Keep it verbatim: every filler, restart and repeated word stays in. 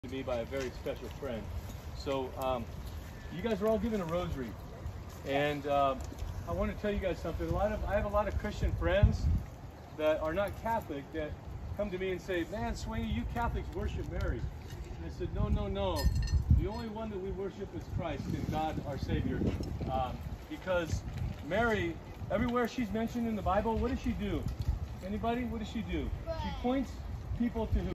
to me by a very special friend. So um, you guys are all given a rosary, and um, I want to tell you guys something. A lot of I have a lot of Christian friends that are not Catholic that come to me and say, "Man, Sweeney, you Catholics worship Mary." And I said, "No, no, no. The only one that we worship is Christ and God, our Savior, um, because Mary, everywhere she's mentioned in the Bible, what does she do? Anybody? What does she do? She points people to who."